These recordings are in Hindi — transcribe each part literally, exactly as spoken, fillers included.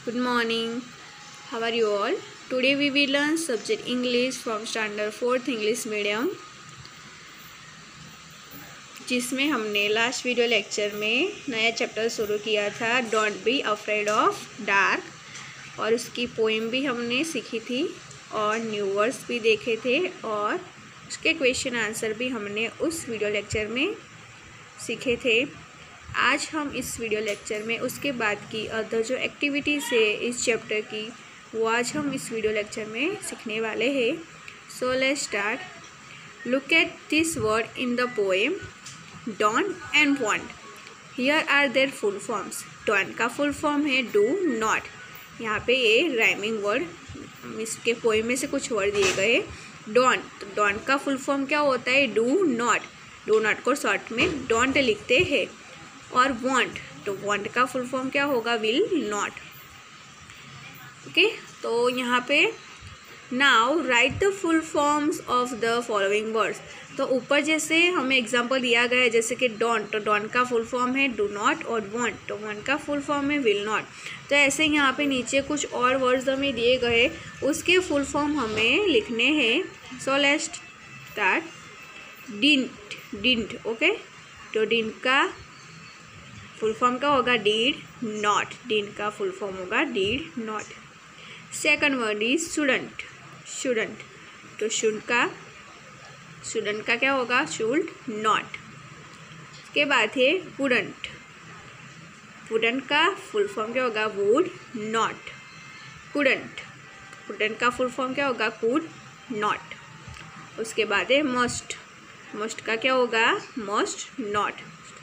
Good morning. How are you all? Today we will learn subject English from standard fourth English medium, जिसमें हमने लास्ट वीडियो लेक्चर में नया चैप्टर शुरू किया था don't be afraid of dark, और उसकी पोएम भी हमने सीखी थी और न्यू वर्ड्स भी देखे थे और उसके क्वेश्चन आंसर भी हमने उस वीडियो लेक्चर में सीखे थे। आज हम इस वीडियो लेक्चर में उसके बाद की अदर जो एक्टिविटीज़ है इस चैप्टर की वो आज हम इस वीडियो लेक्चर में सीखने वाले हैं। So let's start. Look at this word in the poem don't and won't. Here are their full forms. Don't का फुल फॉर्म है डू नॉट। यहाँ पे ये राइमिंग वर्ड, इसके पोएम में से कुछ वर्ड दिए गए। डोंट, तो डोंट का फुल फॉर्म क्या होता है? Do not. डू नॉट को शॉर्ट में डोंट लिखते हैं। और वांट, तो वांट का फुल फॉर्म क्या होगा? Will not. ओके, तो यहाँ पे now write the full forms of the following words. तो ऊपर जैसे हमें एग्जांपल दिया गया है, जैसे कि डोंट, तो डोंट का फुल फॉर्म है डू नॉट, और वांट, तो वांट का फुल फॉर्म है विल नॉट। तो ऐसे यहाँ पे नीचे कुछ और वर्ड्स हमें दिए गए, उसके फुल फॉर्म हमें लिखने हैं। So let's start. Didn't, didn't. Okay, तो डिंट का फुल फॉर्म क्या होगा? Did not. डिड का फुल फॉर्म होगा did not. Second word is shouldn't, shouldn't. तो शुड का शुडंट का क्या होगा? Should not. उसके बाद है वुडंट। वुडंट का फुल फॉर्म क्या होगा? Would not. कुडंट, कुडंट का फुल फॉर्म क्या होगा? Could not. उसके बाद है मस्ट। मस्ट का क्या होगा? Must not.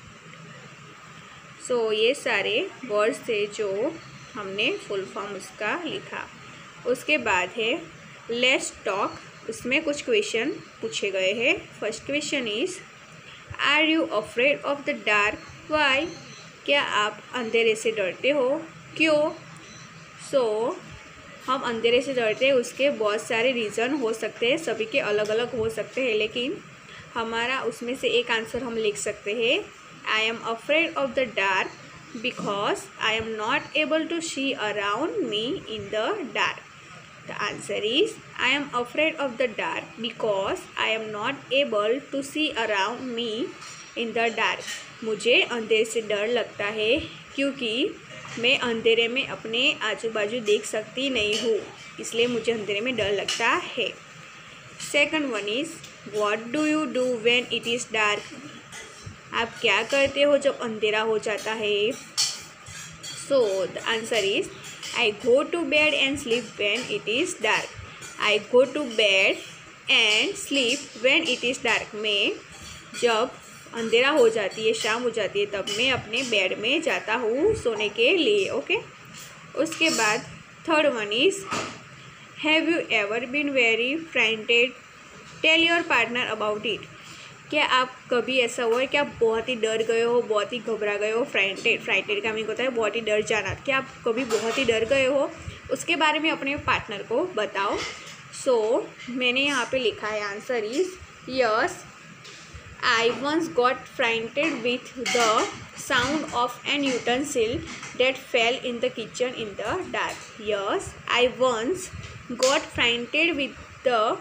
सो so, ये सारे वर्ड्स थे जो हमने फुल फॉर्म उसका लिखा। उसके बाद है लेट्स टॉक। उसमें कुछ क्वेश्चन पूछे गए हैं। First question is are you afraid of the dark? Why? क्या आप अंधेरे से डरते हो? क्यों? सो so, हम अंधेरे से डरते हैं, उसके बहुत सारे रीज़न हो सकते हैं, सभी के अलग अलग हो सकते हैं, लेकिन हमारा उसमें से एक आंसर हम लिख सकते हैं। I am afraid of the dark because I am not able to see around me in the dark. The answer is I am afraid of the dark because I am not able to see around me in the dark. मुझे अंधेरे से डर लगता है क्योंकि मैं अंधेरे में अपने आजू बाजू देख सकती नहीं हूँ, इसलिए मुझे अंधेरे में डर लगता है। Second one is what do you do when it is dark? आप क्या करते हो जब अंधेरा हो जाता है? So the answer is I go to bed and sleep when it is dark. I go to bed and sleep when it is dark. मैं जब अंधेरा हो जाती है, शाम हो जाती है, तब मैं अपने बेड में जाता हूँ सोने के लिए। ओके, उसके बाद third one is have you ever been very frightened? Tell your partner about it. क्या आप कभी ऐसा हुआ है कि आप बहुत ही डर गए हो, बहुत ही घबरा गए हो? फ्राइटेड, फ्राइटेड का मीनिंग होता है बहुत ही डर जाना। क्या आप कभी बहुत ही डर गए हो? उसके बारे में अपने पार्टनर को बताओ। सो so, मैंने यहाँ पे लिखा है answer is yes I once got frightened with the sound of an utensil that fell in the kitchen in the dark. Yes I once got frightened with the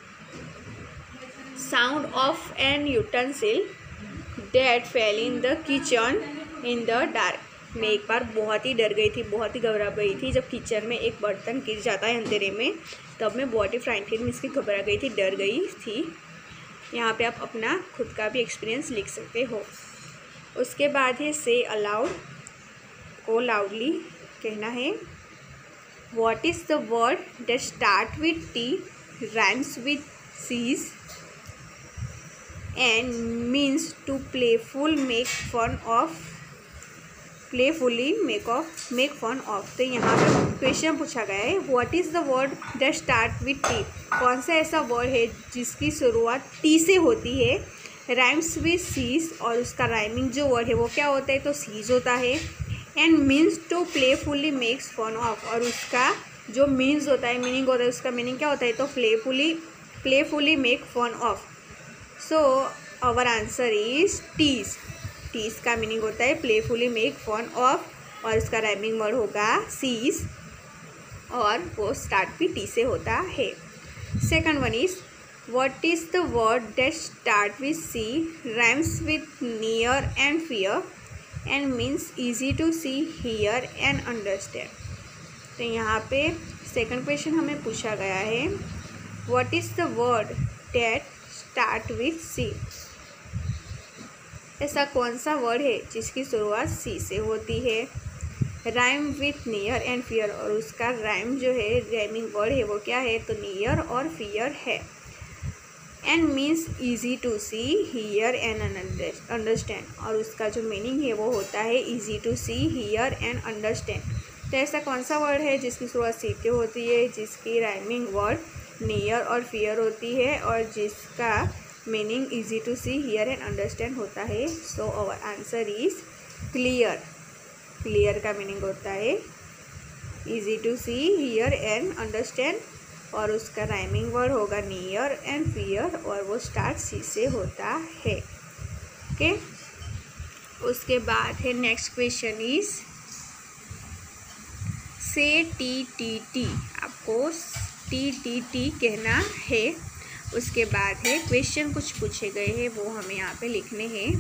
sound of an utensil that fell in the kitchen in the dark. मैं एक बार बहुत ही डर गई थी, बहुत ही घबरा गई थी जब किचन में एक बर्तन गिर जाता है अंधेरे में, तब मैं बहुत ही फ्राइटेड मीन्स की घबरा गई थी, डर गई थी। यहाँ पे आप अपना खुद का भी एक्सपीरियंस लिख सकते हो। उसके बाद है से अलाउड, को लाउडली कहना है। What is the word that start with T, rhymes with seas and means to playful make fun of, playfully make of make fun of। तो यहाँ पे क्वेश्चन पूछा गया है what is the word that start with T. कौन सा ऐसा वर्ड है जिसकी शुरुआत टी से होती है? राइम्स विथ सीज, और उसका राइमिंग जो वर्ड है वो क्या होता है? तो सीज होता है। And means to playfully makes fun of, और उसका जो मीन्स होता है, मीनिंग होता है, उसका मीनिंग क्या होता है? तो playfully playfully make fun of. So our answer is tease. Tease का मीनिंग होता है प्लेफुली मेक फन ऑफ और उसका राइमिंग वर्ड होगा सीज और वो स्टार्ट भी टी से होता है। Second one is what is the word that start with C, rhymes with near and fear and means easy to see, hear and understand. तो यहाँ पे सेकंड क्वेश्चन हमें पूछा गया है what is the word that start with C. ऐसा कौन सा वर्ड है जिसकी शुरुआत सी से होती है। Rhyme with near and fear, और उसका राइम जो है राइमिंग वर्ड है वो क्या है, तो नियर और फियर है। And means easy to see, hear and understand, और उसका जो मीनिंग है वो होता है easy to see, hear and understand. तो ऐसा कौन सा वर्ड है जिसकी शुरुआत सी से होती है, जिसकी राइमिंग वर्ड नियर और फियर होती है और जिसका meaning easy to see, hear and understand होता है। So our answer is clear. Clear का मीनिंग होता है easy to see, hear and understand, और उसका राइमिंग वर्ड होगा नियर एंड फियर और वो स्टार्ट सी से होता है। ओके, उसके बाद है next question is say T T T, आपको टी टी टी कहना है। उसके बाद है क्वेश्चन कुछ पूछे गए हैं वो हमें यहाँ पे लिखने हैं।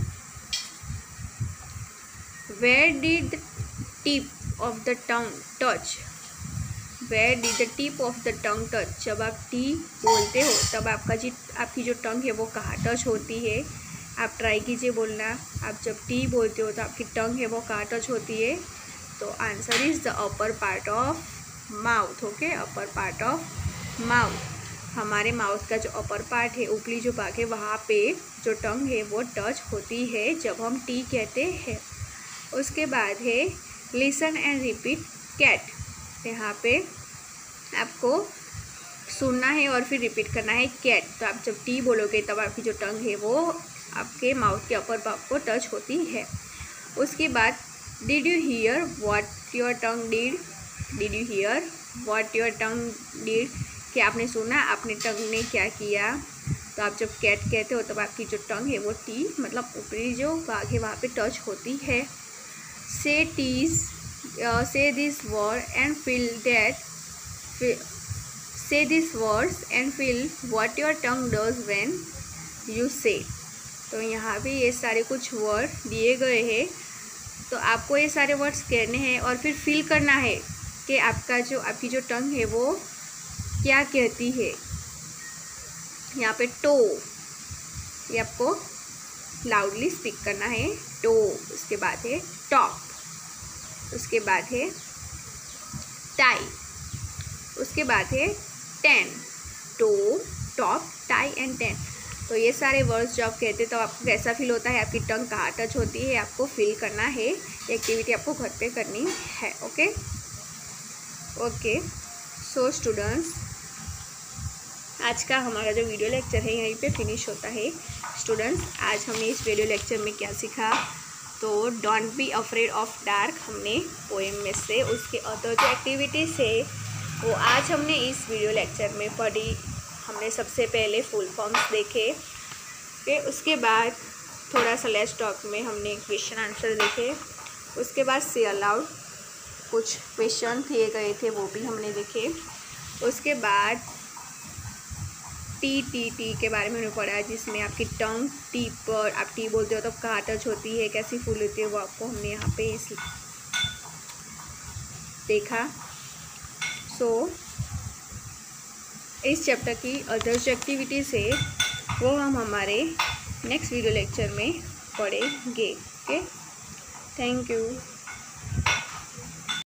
Where did the tip of the tongue touch, where did the tip of the tongue touch, जब आप टी बोलते हो तब आपका जी आपकी जो टंग है वो कहाँ टच होती है। आप ट्राई कीजिए बोलना, आप जब टी बोलते हो तो आपकी टंग है वो कहाँ टच होती है। तो answer is the upper part of mouth. Okay, upper part of mouth, हमारे माउथ का जो अपर पार्ट है, ऊपरी जो भाग है, वहाँ पे जो टंग है वो टच होती है जब हम टी कहते हैं। उसके बाद है लिसन एंड रिपीट कैट। यहाँ पे आपको सुनना है और फिर रिपीट करना है कैट। तो आप जब टी बोलोगे तब आपकी जो टंग है वो आपके माउथ के अपर भाग को टच होती है। उसके बाद did you hear what your tongue did, did you hear what your tongue did, कि आपने सुना आपने टंग ने क्या किया। तो आप जब कैट कहते हो तब आपकी जो टंग है वो टी मतलब ऊपरी जो भाग है वहाँ पे टच होती है। Say tease say this word and feel that, say this words and feel what your tongue does when you say. तो यहाँ पे ये सारे कुछ वर्ड दिए गए हैं, तो आपको ये सारे वर्ड्स कहने हैं और फिर फील करना है कि आपका जो आपकी जो टंग है वो क्या कहती है। यहाँ पे टो, ये आपको लाउडली स्पीक करना है, टो। उसके बाद है टॉप, उसके बाद है टाई, उसके बाद है ten, toe, top, tie and ten. तो ये सारे वर्ड्स जो आप कहते हैं तो आपको कैसा फील होता है, आपकी टंग कहाँ टच होती है, आपको फील करना है। ये एक्टिविटी आपको घर पे करनी है। ओके ओके सो स्टूडेंट्स, आज का हमारा जो वीडियो लेक्चर है यहीं पे फिनिश होता है। स्टूडेंट्स, आज हमने इस वीडियो लेक्चर में क्या सीखा, तो don't be afraid of dark हमने पोएम में से, उसके अदर जो एक्टिविटीज़ है वो आज हमने इस वीडियो लेक्चर में पढ़ी। हमने सबसे पहले फुल फॉर्म्स देखे, फिर उसके बाद थोड़ा सा लेस टॉक में हमने क्वेश्चन आंसर देखे। उसके बाद से अलाउड कुछ क्वेश्चन दिए गए थे वो भी हमने देखे। उसके बाद टी टी टी के बारे में हमने पढ़ा, जिसमें आपकी टंग टी पर, आप टी बोलते हो तो कहाँ टच होती है, कैसी फूल होती है, वो आपको हमने यहाँ पे इस देखा। सो so, इस चैप्टर की अदर जो एक्टिविटीज़ है वो हम हमारे नेक्स्ट वीडियो लेक्चर में पढ़ेंगे। Okay, thank you.